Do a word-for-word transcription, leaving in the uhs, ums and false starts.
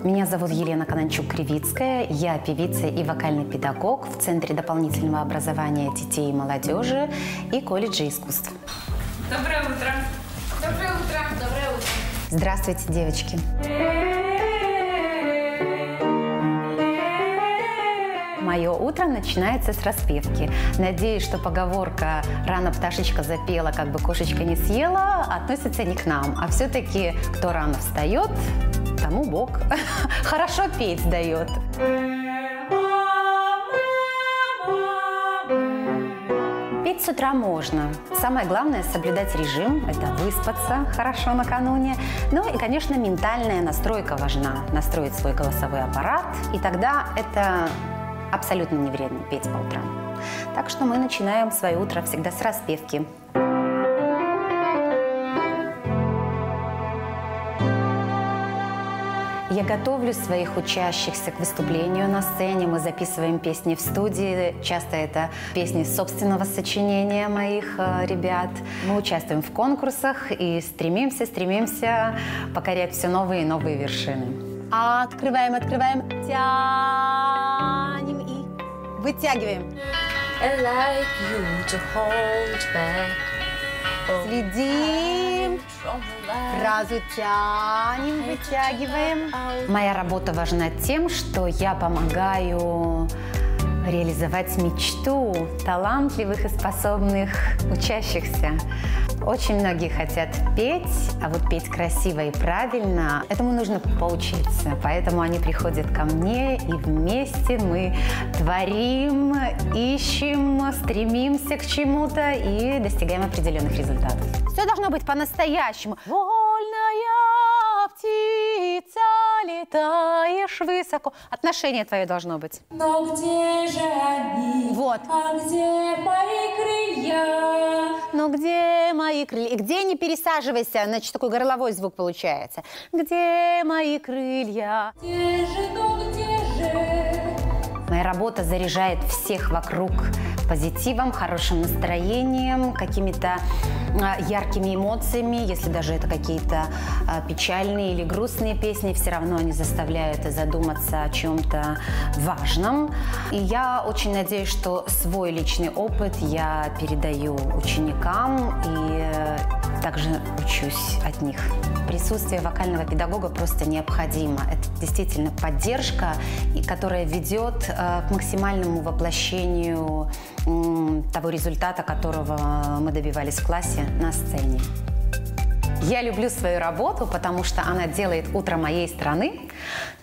Меня зовут Елена Кананчук-Кривицкая. Я певица и вокальный педагог в Центре дополнительного образования детей и молодежи и колледже искусств. Доброе утро. Доброе утро. Доброе утро. Здравствуйте, девочки. Мое утро начинается с распевки. Надеюсь, что поговорка «рано пташечка запела, как бы кошечка не съела» относится не к нам, а все-таки кто рано встает, тому Бог хорошо петь дает. Петь с утра можно. Самое главное – соблюдать режим, это выспаться хорошо накануне. Ну и, конечно, ментальная настройка важна. Настроить свой голосовой аппарат, и тогда это абсолютно не вредно петь по утрам. Так что мы начинаем свое утро всегда с распевки. Я готовлю своих учащихся к выступлению на сцене. Мы записываем песни в студии. Часто это песни собственного сочинения моих э, ребят. Мы участвуем в конкурсах и стремимся, стремимся покорять все новые и новые вершины. Открываем, открываем, тянем и вытягиваем. Like you to hold back. Следим. Сразу тянем, вытягиваем. Моя работа важна тем, что я помогаю реализовать мечту талантливых и способных учащихся. Очень многие хотят петь, а вот петь красиво и правильно, этому нужно поучиться. Поэтому они приходят ко мне, и вместе мы творим, ищем, стремимся к чему-то и достигаем определенных результатов. Все должно быть по-настоящему. Вольная птица, летаешь высоко. Отношение твое должно быть. Но где же они? Вот. А где мои крылья? Ну где мои крылья? И где не пересаживайся, значит, такой горловой звук получается. Где мои крылья? Где же, ну где же? Моя работа заряжает всех вокруг позитивом, хорошим настроением, какими-то э, яркими эмоциями. Если даже это какие-то э, печальные или грустные песни, все равно они заставляют задуматься о чем-то важном. И я очень надеюсь, что свой личный опыт я передаю ученикам и э, также учусь от них. Присутствие вокального педагога просто необходимо. Это действительно поддержка, которая ведет э, к максимальному воплощению э, того результата, которого мы добивались в классе на сцене. Я люблю свою работу, потому что она делает утро моей страны